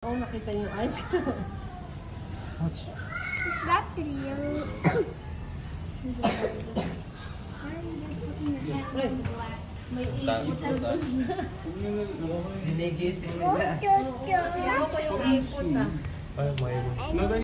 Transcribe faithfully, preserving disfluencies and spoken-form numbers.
Oh, nakita yung eyes. What's... Is that real? May ipot na doon. Ginigising nila. Oh, Ako ko yung ipot ah. Ay, may...